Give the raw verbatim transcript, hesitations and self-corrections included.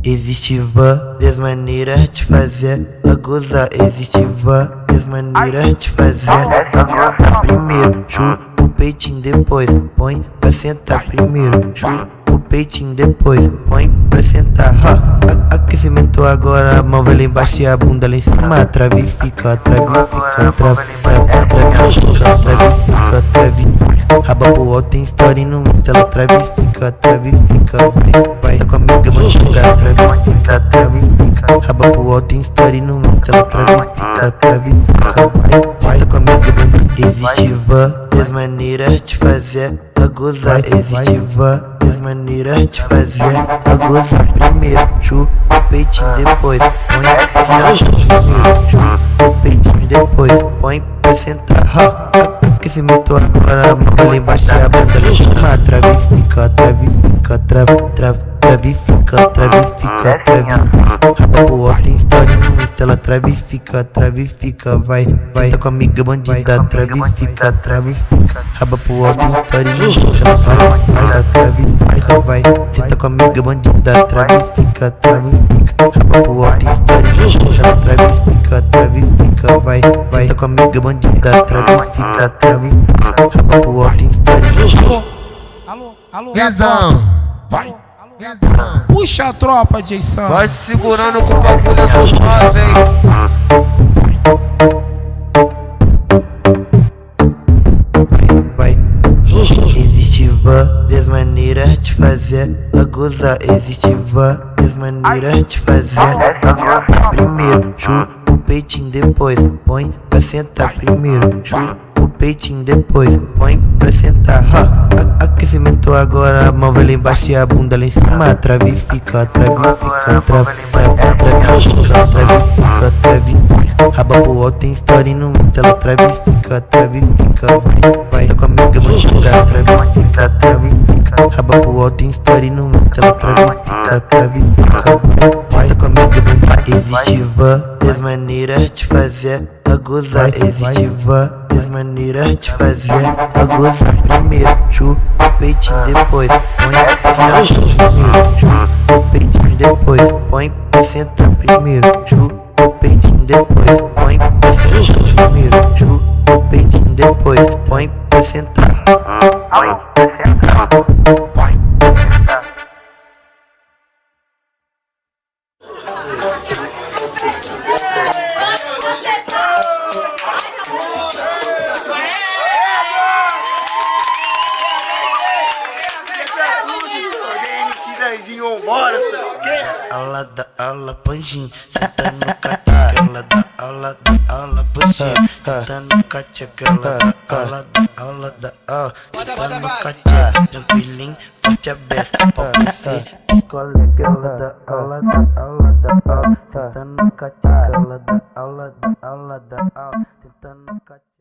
Existe várias maneiras de fazer a gozar. Existe várias maneiras de fazer. Primeiro, chupa o peitinho, depois põe pra sentar. Primeiro, chupa o peitinho, depois põe pra sentar. Ha, a aquecimento agora, a mão vai lá embaixo e a bunda lá em cima. Trave e fica, trave e fica, trave, trave, trave e fica, trave e fica, trave e fica. Raba pro alto, tem story no Insta, ela trave e fica, trave e fica, vai, vai. Tá com a amiga bandida, trave e fica, trave e fica. Raba pro alto, tem story no Insta, ela trave e fica, trave e fica, vai, vai. Tá com a amiga bandida. Existe várias maneiras de fazer a gozar. Existe várias maneiras de fazer a gozar. Primeiro, chupa o peitinho, depois põe pra sentar. Primeiro, chupa o peitinho, depois põe pra sentar. Ha, aquecimento agora, a mão lá embaixo e a bunda lá em cima. Trave e fica, trave e fica, trave, trave, trave e fica, trave e fica, trave e fica. Raba pro alto, tem story no Insta, ela trave e fica, trave e fica, vai, vai. Tá com a amiga bandida, trave e fica, trave e fica. Raba pro alto, tem story no Insta, ela trave e fica, trave e fica, vai. Tá com a amiga bandida, trave e fica, trave e fica. Raba pro alto, tem story no Insta, ela trave e fica, trave e fica, vai, vai. Tá com a amiga bandida, trave e fica, trave e fica. Raba pro alto, tem story no Insta. Alô, alô, Guezão, vai, Guezão. Puxa a tropa, Jason. Vai se segurando com o bagulho suave, hein. Vai, existe várias maneiras de fazer a gozar. Existe várias maneiras de fazer. Primeiro, chupa o peitinho, depois põe pra sentar. Primeiro, chupa o peitinho, depois põe pra sentar. Ha, aquecimento agora, a mão vai lá embaixo e a bunda lá em cima. Trave e fica, trave e fica, trave, trave, trave e fica, trave e fica, trave e fica. Raba pro alto, tem story no Insta, ela trave e fica, trave e fica, vai, vai. Tá com a amiga bandida, trave e fica, trave e fica. Raba pro alto, tem story no Insta, ela trave e fica, trave e fica, vai, vai. Tá com a amiga bandida. Existe várias maneiras de fazer a gozar. Existe várias maneiras de fazer a gozar. Primeiro, chupa o peitinho, depois põe pra sentar. Primeiro, chupa o peitinho, depois põe pra sentar. Primeiro, chupa o peitinho, depois põe pra sentar. Primeiro, chupa o peitinho, depois põe pra sentar. Põe pra sentar. Põe pra sentar. Bora, Aula da aula, panjinho, senta no cateca, ela da aula da aula, panjinho, senta no cateca, ela da aula da aula da aula, senta no cateca, tranquilinho, forte aberto, pode ser, escola que ela da aula da aula da aula, senta no cateca, ela da aula da aula da aula, senta no cateca.